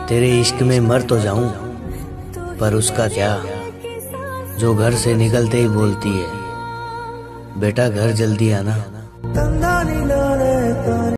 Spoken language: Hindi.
तेरे इश्क में मर तो जाऊं, पर उसका क्या जो घर से निकलते ही बोलती है, बेटा घर जल्दी आना।